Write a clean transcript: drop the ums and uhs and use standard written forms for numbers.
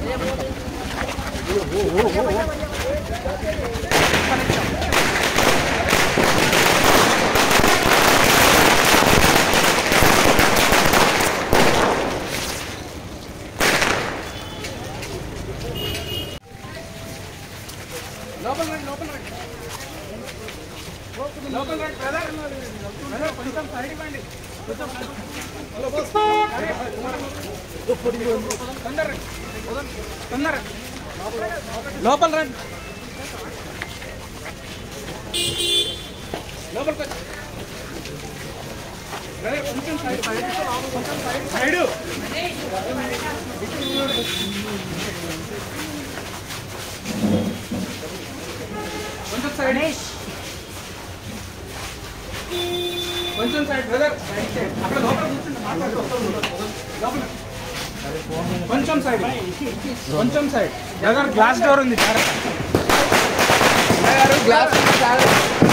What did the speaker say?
లోపల రండి బ్రదర్ కొంచెం సైడ్ ఇవ్వండి లోపల రండి లోపలికి కొంచెం సైడ్ సైడ్ కొంచెం సైడ్ కొంచెం సైడ్ బ్రదర్ అక్కడ లోపల కూర్చుంటే లోపల కొంచెం సైడ్ బ్రదర్ గ్లాస్ డోర్ ఉంది గ్లాస్